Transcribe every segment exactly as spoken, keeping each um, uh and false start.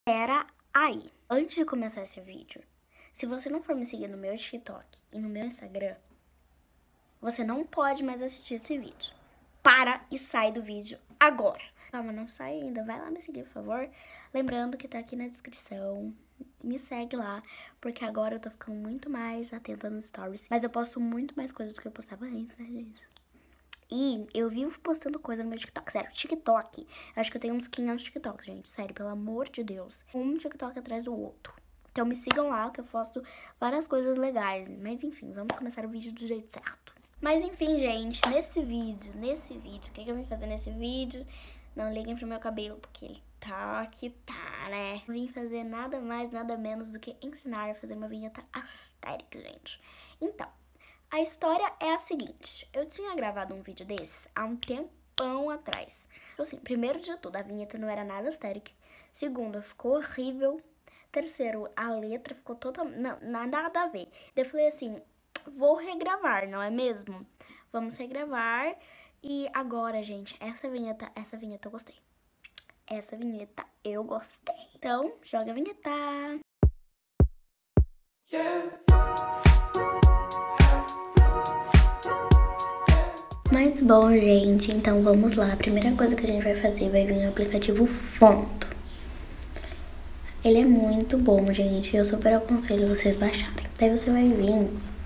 Pera aí, antes de começar esse vídeo, se você não for me seguir no meu TikTok e no meu Instagram, você não pode mais assistir esse vídeo. Para e sai do vídeo agora. Calma, não sai ainda, vai lá me seguir, por favor. Lembrando que tá aqui na descrição, me segue lá, porque agora eu tô ficando muito mais atenta nos stories. Mas eu posto muito mais coisas do que eu postava antes, né, gente? E eu vivo postando coisa no meu TikTok. Sério, TikTok. Eu acho que eu tenho uns quinhentos TikToks, gente. Sério, pelo amor de Deus. Um TikTok atrás do outro. Então me sigam lá, que eu posto várias coisas legais. Mas enfim, vamos começar o vídeo do jeito certo. Mas enfim, gente, nesse vídeo, nesse vídeo, o que, que eu vim fazer nesse vídeo? Não liguem pro meu cabelo, porque ele tá que tá, né? Não vim fazer nada mais, nada menos do que ensinar a fazer uma vinheta astérica, gente. Então, a história é a seguinte, eu tinha gravado um vídeo desse há um tempão atrás. Assim, primeiro de tudo, a vinheta não era nada histérica. Segundo, ficou horrível. Terceiro, a letra ficou totalmente... Não, nada a ver. Daí eu falei assim, vou regravar, não é mesmo? Vamos regravar. E agora, gente, essa vinheta, essa vinheta eu gostei. Essa vinheta eu gostei. Então, joga a vinheta. Yeah. Mas bom, gente, então vamos lá. A primeira coisa que a gente vai fazer vai vir no aplicativo Fonto. Ele é muito bom, gente. Eu super aconselho vocês baixarem. Daí você vai vir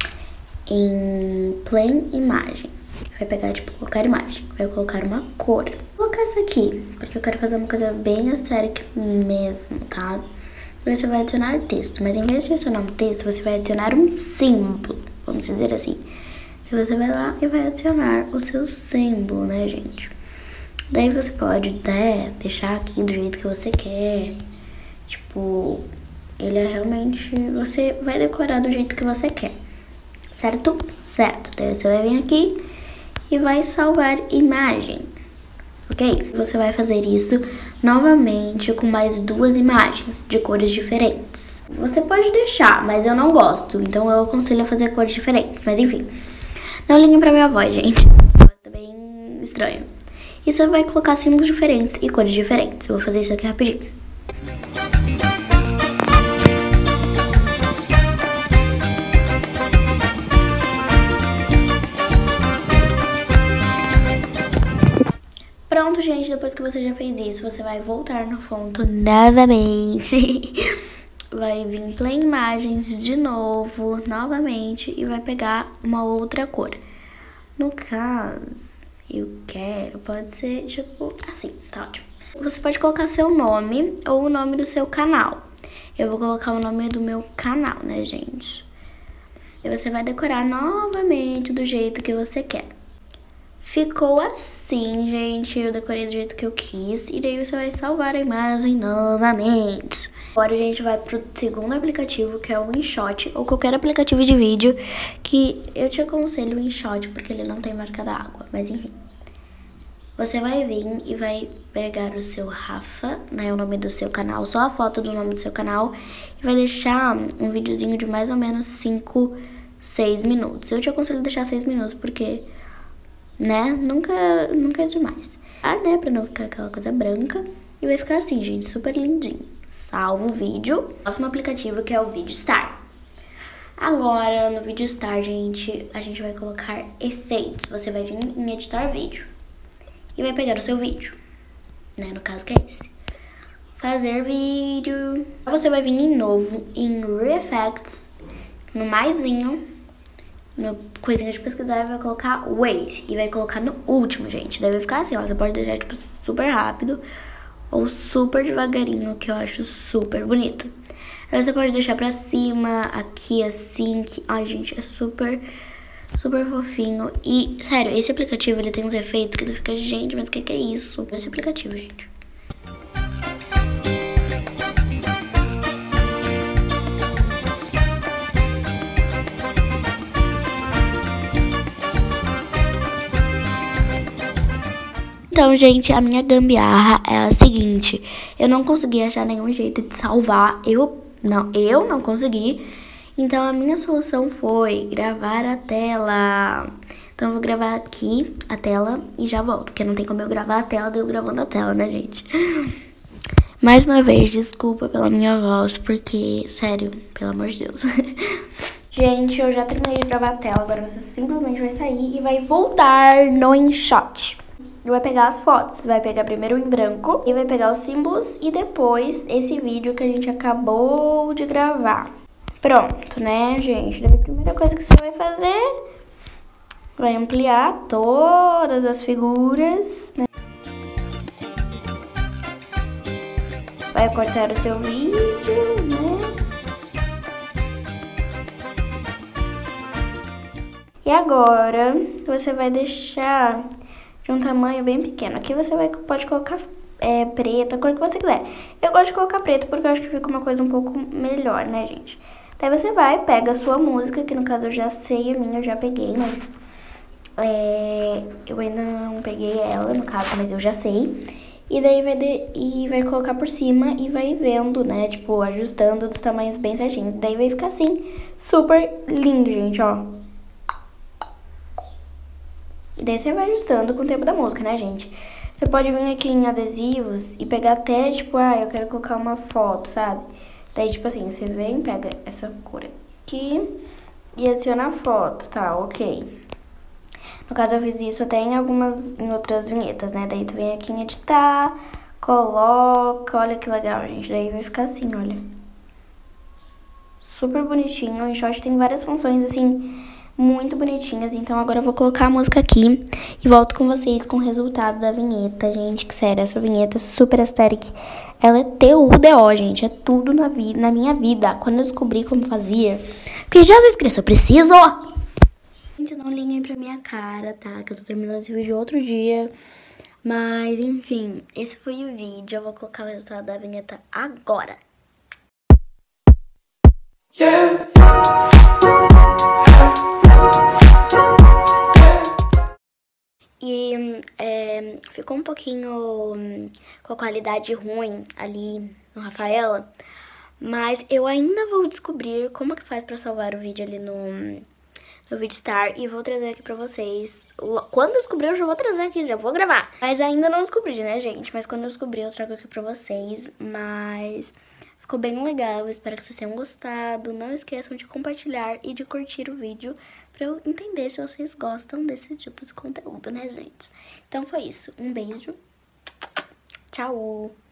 em Plain Imagens. Vai pegar, tipo, qualquer imagem. Vai colocar uma cor. Vou colocar essa aqui, porque eu quero fazer uma coisa bem estética mesmo, tá? Daí você vai adicionar texto. Mas em vez de adicionar um texto, você vai adicionar um símbolo. Vamos dizer assim. E você vai lá e vai adicionar o seu símbolo, né, gente? Daí você pode, né, deixar aqui do jeito que você quer. Tipo, ele é realmente... Você vai decorar do jeito que você quer. Certo? Certo. Daí você vai vir aqui e vai salvar imagem. Ok? Você vai fazer isso novamente com mais duas imagens de cores diferentes. Você pode deixar, mas eu não gosto. Então eu aconselho a fazer cores diferentes. Mas enfim... Não liguem pra minha voz, gente. Tá bem estranho. E você vai colocar símbolos diferentes e cores diferentes. Eu vou fazer isso aqui rapidinho. Pronto, gente. Depois que você já fez isso, você vai voltar no Fonto novamente. Vai vir em Plain Imagens de novo, novamente, e vai pegar uma outra cor. No caso, eu quero, pode ser tipo assim, tá ótimo. Você pode colocar seu nome ou o nome do seu canal. Eu vou colocar o nome do meu canal, né, gente? E você vai decorar novamente do jeito que você quer. Ficou assim, gente, eu decorei do jeito que eu quis. E daí você vai salvar a imagem novamente. Agora a gente vai pro segundo aplicativo, que é o InShot, ou qualquer aplicativo de vídeo, que eu te aconselho o InShot, porque ele não tem marca d'água, mas enfim. Você vai vir e vai pegar o seu Rafa, né, o nome do seu canal, só a foto do nome do seu canal, e vai deixar um videozinho de mais ou menos cinco, seis minutos. Eu te aconselho deixar seis minutos, porque, né, nunca, nunca é demais. Ah, né, pra não ficar aquela coisa branca, e vai ficar assim, gente, super lindinho. Salvo o vídeo. Próximo aplicativo, que é o Vidstar. Agora, no Vidstar, gente, a gente vai colocar efeitos. Você vai vir em editar vídeo e vai pegar o seu vídeo, né? No caso que é esse. Fazer vídeo. Você vai vir em novo, em Effects, no maisinho, no coisinha de pesquisar, e vai colocar Wave. E vai colocar no último, gente. Daí vai ficar assim, ó. Você pode deixar, tipo, super rápido ou super devagarinho, que eu acho super bonito. Aí você pode deixar pra cima, aqui assim, que... Ai, gente, é super, super fofinho. E, sério, esse aplicativo, ele tem uns efeitos que tu fica, gente, mas o que, que é isso? Esse aplicativo, gente. Então, gente, a minha gambiarra é a seguinte. Eu não consegui achar nenhum jeito de salvar. Eu não, eu não consegui. Então, a minha solução foi gravar a tela. Então, eu vou gravar aqui a tela e já volto. Porque não tem como eu gravar a tela, daí eu gravando a tela, né, gente? Mais uma vez, desculpa pela minha voz, porque, sério, pelo amor de Deus. Gente, eu já terminei de gravar a tela, agora você simplesmente vai sair e vai voltar no InShot. Vai pegar as fotos, vai pegar primeiro em branco e vai pegar os símbolos e depois esse vídeo que a gente acabou de gravar. Pronto, né, gente? Daí a primeira coisa que você vai fazer, vai ampliar todas as figuras, né? Vai cortar o seu vídeo, né? E agora, você vai deixar de um tamanho bem pequeno. Aqui você vai, pode colocar é, preto, a cor que você quiser. Eu gosto de colocar preto porque eu acho que fica uma coisa um pouco melhor, né, gente? Daí você vai, pega a sua música, que no caso eu já sei a minha, eu já peguei, mas... É, eu ainda não peguei ela, no caso, mas eu já sei. E daí vai, de, e vai colocar por cima e vai vendo, né, tipo, ajustando dos tamanhos bem certinhos. Daí vai ficar assim, super lindo, gente, ó. E daí você vai ajustando com o tempo da música, né, gente? Você pode vir aqui em adesivos e pegar até, tipo, ah, eu quero colocar uma foto, sabe? Daí, tipo assim, você vem, pega essa cor aqui e adiciona a foto, tá, ok. No caso, eu fiz isso até em algumas, em outras vinhetas, né? Daí tu vem aqui em editar, coloca, olha que legal, gente. Daí vai ficar assim, olha. Super bonitinho, o InShot tem várias funções, assim... muito bonitinhas, então agora eu vou colocar a música aqui e volto com vocês com o resultado da vinheta, gente, que sério, essa vinheta super aesthetic, ela é T U D O, gente, é tudo na, vi na minha vida, quando eu descobri como fazia, porque Jesus Cristo, eu preciso! Gente, não liguem pra minha cara, tá, que eu tô terminando esse vídeo outro dia, mas enfim, esse foi o vídeo, eu vou colocar o resultado da vinheta agora. Yeah. E é, ficou um pouquinho hum, com a qualidade ruim ali no Rafaela, mas eu ainda vou descobrir como que faz pra salvar o vídeo ali no, no Vidstar e vou trazer aqui pra vocês. Quando eu descobrir eu já vou trazer aqui, já vou gravar. Mas ainda não descobri, né, gente? Mas quando eu descobrir eu trago aqui pra vocês, mas... ficou bem legal, eu espero que vocês tenham gostado. Não esqueçam de compartilhar e de curtir o vídeo pra eu entender se vocês gostam desse tipo de conteúdo, né, gente? Então foi isso. Um beijo. Tchau!